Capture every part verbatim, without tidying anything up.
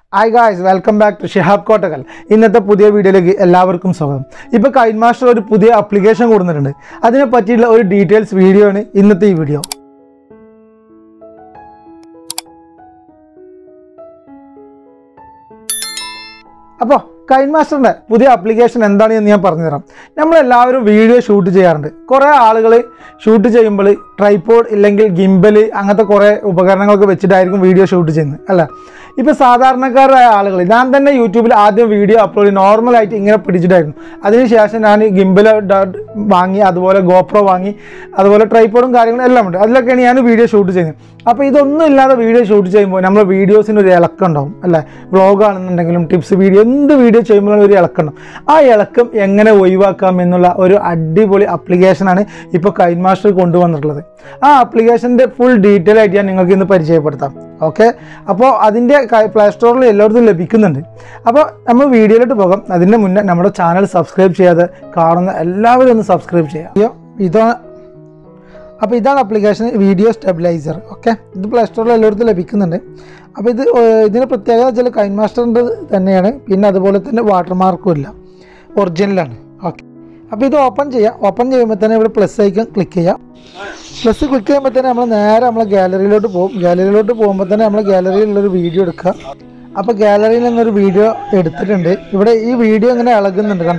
Hi guys, welcome back to Shihab Kotakal. ഇന്നത്തെ പുതിയ വീഡിയോയിലേക്ക് എല്ലാവർക്കും സ്വാഗതം. ഇപ്പോൾ കൈൻമാസ്റ്റർ ഒരു പുതിയ ആപ്ലിക്കേഷൻ കൊടുത്തിട്ടുണ്ട്. അതിനെ പറ്റിയുള്ള ഒരു ഡീറ്റെയിൽസ് വീഡിയോ ആണ് ഇന്നത്തെ ഈ വീഡിയോ. അപ്പോൾ കൈൻമാസ്റ്ററിന്റെ പുതിയ ആപ്ലിക്കേഷൻ എന്താണെന്ന് ഞാൻ പറഞ്ഞുതരാം. നമ്മളെല്ലാവരും വീഡിയോ ഷൂട്ട് ചെയ്യാറുണ്ട്. കുറേ ആളുകൾ ഷൂട്ട് ചെയ്യുമ്പോൾ ട്രൈപോഡ് ഇല്ലെങ്കിൽ ഗിംബൽ അങ്ങനത്തെ കുറേ ഉപകരണങ്ങളൊക്കെ വെച്ചിട്ടായിരിക്കും വീഡിയോ ഷൂട്ട് ചെയ്യുന്നത് അല്ല. ഇപ്പോൾ സാധാരണക്കാരായ ആളുകൾ ഞാൻ തന്നെ യൂട്യൂബിൽ ആദ്യം വീഡിയോ അപ്ലോഡ് ചെയ്ത് നോർമലായിട്ട് ഇങ്ങനെ പിടിച്ചിട്ടായിരുന്നു. അതിനുശേഷം ഞാൻ ഗിംബൽ വാങ്ങി, അതുപോലെ ഗോപ്രോ വാങ്ങി, അതുപോലെ ട്രൈപോഡും കാര്യങ്ങളും എല്ലാം ഉണ്ട്. അതിലൊക്കെയാണ് ഞാൻ വീഡിയോ ഷൂട്ട് ചെയ്യുന്നത്. അപ്പോൾ ഇതൊന്നും ഇല്ലാതെ വീഡിയോ ഷൂട്ട് ചെയ്യുമ്പോൾ നമ്മുടെ വീഡിയോസിന് ഒരു ഇളക്കം ഉണ്ടാവും അല്ലേ. വ്ളോഗ് ആണെന്നുണ്ടെങ്കിലും ടിപ്സ് വീഡിയോ എന്ത് വീഡിയോ ചെയ്യുമ്പോഴും ഒരു ഇളക്കം ഉണ്ടാവും. ആ ഇളക്കം എങ്ങനെ ഒഴിവാക്കാം എന്നുള്ള ഒരു അടിപൊളി ആപ്ലിക്കേഷനാണ് ഇപ്പോൾ കൈൻമാസ്റ്റർ കൊണ്ടുവന്നിട്ടുള്ളത്. ആ ആപ്ലിക്കേഷൻ്റെ ഫുൾ ഡീറ്റെയിൽ ആയിട്ട് ഞാൻ നിങ്ങൾക്ക് ഇന്ന് പരിചയപ്പെടുത്താം. ഓക്കെ, അപ്പോൾ അതിൻ്റെ പ്ലേ സ്റ്റോറിൽ എല്ലായിടത്തും ലഭിക്കുന്നുണ്ട്. അപ്പോൾ നമ്മൾ വീഡിയോയിലോട്ട് പോകാം. അതിൻ്റെ മുന്നേ നമ്മുടെ ചാനൽ സബ്സ്ക്രൈബ് ചെയ്യാതെ കാണുന്ന എല്ലാവരും ഒന്ന് സബ്സ്ക്രൈബ് ചെയ്യുക. ഇതാണ് അപ്പോൾ ഇതാണ് ആപ്ലിക്കേഷൻ വീഡിയോ സ്റ്റെബിലൈസർ. ഓക്കെ, ഇത് പ്ലേ സ്റ്റോറിൽ എല്ലായിടത്തും ലഭിക്കുന്നുണ്ട്. അപ്പോൾ ഇത് ഇതിന് പ്രത്യേകത വെച്ചാൽ കൈൻമാസ്റ്ററിൻ്റെ തന്നെയാണ്. പിന്നെ അതുപോലെ തന്നെ വാട്ടർമാർക്കും ഇല്ല, ഒറിജിനലാണ്. ഓക്കെ, അപ്പോൾ ഇത് ഓപ്പൺ ചെയ്യാം. ഓപ്പൺ ചെയ്യുമ്പോൾ തന്നെ ഇവിടെ പ്ലസ് ഐക്കൺ ക്ലിക്ക് ചെയ്യാം. പ്ലസ് ക്ലിക്ക് ചെയ്യുമ്പോൾ തന്നെ നമ്മൾ നേരെ നമ്മളെ ഗാലറിയിലോട്ട് പോകും. ഗാലറിയിലോട്ട് പോകുമ്പോൾ തന്നെ നമ്മൾ ഗാലറിയിലുള്ളൊരു വീഡിയോ എടുക്കുക. അപ്പോൾ ഗാലറിയിൽ നിന്നൊരു വീഡിയോ എടുത്തിട്ടുണ്ട്. ഇവിടെ ഈ വീഡിയോ ഇങ്ങനെ ഇളകുന്നുണ്ട്, കണ്ട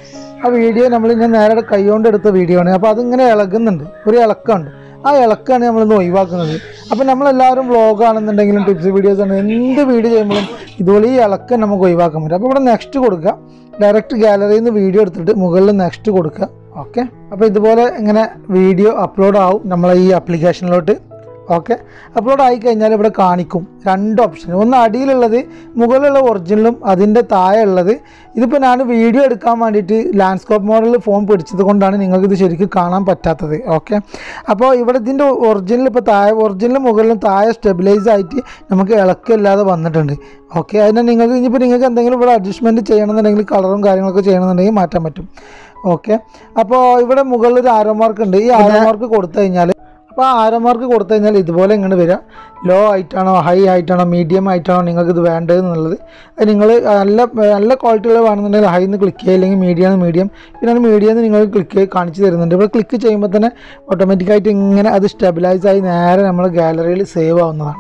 ആ വീഡിയോ നമ്മൾ ഞാൻ നേരെ കൈകൊണ്ട് എടുത്ത വീഡിയോ ആണ്. അപ്പോൾ അതിങ്ങനെ ഇളകുന്നുണ്ട്, ഒരു ഇളക്കമുണ്ട്. ആ ഇളക്കാണ് നമ്മളിന്ന് ഒഴിവാക്കുന്നത്. അപ്പോൾ നമ്മളെല്ലാവരും വ്ളോഗ് ആണെന്നുണ്ടെങ്കിലും ടിപ്സ് വീഡിയോസ് ആണ് എന്ത് വീഡിയോ ചെയ്യുമ്പോഴും ഇതുപോലെ ഈ ഇളക്കം നമുക്ക് ഒഴിവാക്കാൻ പറ്റും. അപ്പോൾ ഇവിടെ നെക്സ്റ്റ് കൊടുക്കുക. ഡയറക്റ്റ് ഗാലറിയിൽ നിന്ന് വീഡിയോ എടുത്തിട്ട് മുകളിൽ നെക്സ്റ്റ് കൊടുക്കുക. ഓക്കെ, അപ്പോൾ ഇതുപോലെ ഇങ്ങനെ വീഡിയോ അപ്ലോഡ് ആവും നമ്മളെ ഈ ആപ്ലിക്കേഷനിലോട്ട്. ഓക്കെ, അപ്ലോഡ് ആയി കഴിഞ്ഞാൽ ഇവിടെ കാണിക്കും രണ്ട് ഓപ്ഷൻ. ഒന്ന് അടിയിലുള്ളത് മുകളിലുള്ള ഒറിജിനലും അതിൻ്റെ താഴെ ഉള്ളത്. ഇതിപ്പോൾ ഞാൻ വീഡിയോ എടുക്കാൻ വേണ്ടിയിട്ട് ലാൻഡ്സ്കേപ്പ് മോഡൽ ഫോൺ പിടിച്ചത് കൊണ്ടാണ് നിങ്ങൾക്കിത് ശരിക്കും കാണാൻ പറ്റാത്തത്. ഓക്കെ, അപ്പോൾ ഇവിടെ ഇതിൻ്റെ ഒറിജിനൽ ഇപ്പോൾ താഴെ ഒറിജിനലും മുകളിലും താഴെ സ്റ്റെബിലൈസ് ആയിട്ട് നമുക്ക് ഇളക്കമില്ലാതെ വന്നിട്ടുണ്ട്. ഓക്കെ, അതിനെ നിങ്ങൾക്ക് ഇനിയിപ്പോൾ നിങ്ങൾക്ക് എന്തെങ്കിലും ഇവിടെ അഡ്ജസ്റ്റ്മെൻറ്റ് ചെയ്യണമെന്നുണ്ടെങ്കിൽ കളറും കാര്യങ്ങളൊക്കെ ചെയ്യണമെന്നുണ്ടെങ്കിൽ മാറ്റാൻ പറ്റും. ഓക്കെ, അപ്പോൾ ഇവിടെ മുകളിൽ ഒരു ആരോ മാർക്ക് ഉണ്ട്. ഈ ആരോ മാർക്ക് കൊടുത്തു കഴിഞ്ഞാൽ അപ്പോൾ ആ ആരോ മാർക്ക് കൊടുത്തു കഴിഞ്ഞാൽ ഇതുപോലെ ഇങ്ങനെ വരിക. ലോ ആയിട്ടാണോ ഹൈ ആയിട്ടാണോ മീഡിയം ആയിട്ടാണോ നിങ്ങൾക്ക് ഇത് വേണ്ടതെന്നുള്ളത് അത് നിങ്ങൾ നല്ല നല്ല ക്വാളിറ്റിയുള്ള വേണമെന്നുണ്ടെങ്കിൽ ഹൈ എന്ന് ക്ലിക്ക് ചെയ്യുക, അല്ലെങ്കിൽ മീഡിയം ആണ് മീഡിയം, പിന്നെ അത് മീഡിയം എന്ന് നിങ്ങൾ ക്ലിക്ക് കാണിച്ച് തരുന്നുണ്ട്. ഇവിടെ ക്ലിക്ക് ചെയ്യുമ്പോൾ തന്നെ ഓട്ടോമാറ്റിക്കായിട്ട് ഇങ്ങനെ അത് സ്റ്റെബിലൈസ് ആയി നേരെ നമ്മൾ ഗാലറിയിൽ സേവ് ആവുന്നതാണ്.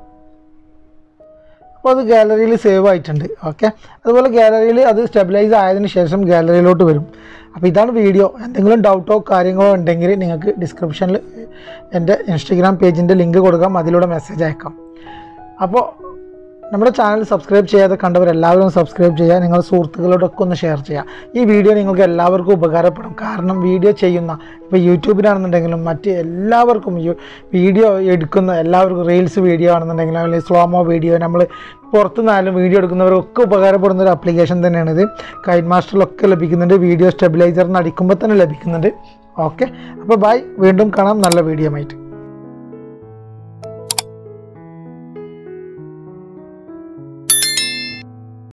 അപ്പോൾ അത് ഗാലറിയിൽ സേവ് ആയിട്ടുണ്ട്. ഓക്കെ, അതുപോലെ ഗാലറിയിൽ അത് സ്റ്റെബിലൈസ് ആയതിനു ശേഷം ഗാലറിയിലോട്ട് വരും. അപ്പോൾ ഇതാണ് വീഡിയോ. എന്തെങ്കിലും ഡൗട്ടോ കാര്യങ്ങളോ ഉണ്ടെങ്കിൽ നിങ്ങൾക്ക് ഡിസ്ക്രിപ്ഷനിൽ എൻ്റെ ഇൻസ്റ്റഗ്രാം പേജിൻ്റെ ലിങ്ക് കൊടുക്കാം, അതിലൂടെ മെസ്സേജ് അയക്കാം. അപ്പോൾ നമ്മുടെ ചാനൽ സബ്സ്ക്രൈബ് ചെയ്യാതെ കണ്ടവരെല്ലാവരും സബ്സ്ക്രൈബ് ചെയ്യുക. നിങ്ങളുടെ സുഹൃത്തുക്കളോടൊക്കെ ഒന്ന് ഷെയർ ചെയ്യുക. ഈ വീഡിയോ നിങ്ങൾക്ക് എല്ലാവർക്കും ഉപകാരപ്പെടും. കാരണം വീഡിയോ ചെയ്യുന്ന ഇപ്പോൾ യൂട്യൂബിലാണെന്നുണ്ടെങ്കിലും മറ്റ് എല്ലാവർക്കും വീഡിയോ എടുക്കുന്ന എല്ലാവർക്കും റീൽസ് വീഡിയോ ആണെന്നുണ്ടെങ്കിലും അല്ലെങ്കിൽ സ്ലോമോ വീഡിയോ നമ്മൾ പുറത്തുനിന്നായാലും വീഡിയോ എടുക്കുന്നവർക്കൊക്കെ ഉപകാരപ്പെടുന്ന ഒരു ആപ്ലിക്കേഷൻ തന്നെയാണിത്. കൈൻമാസ്റ്ററിലൊക്കെ ലഭിക്കുന്നുണ്ട്. വീഡിയോ സ്റ്റെബിലൈസറിന് അടിക്കുമ്പോൾ തന്നെ ലഭിക്കുന്നുണ്ട്. ഓക്കെ, അപ്പോൾ ബൈ, വീണ്ടും കാണാം നല്ല വീഡിയോ ആയിട്ട്.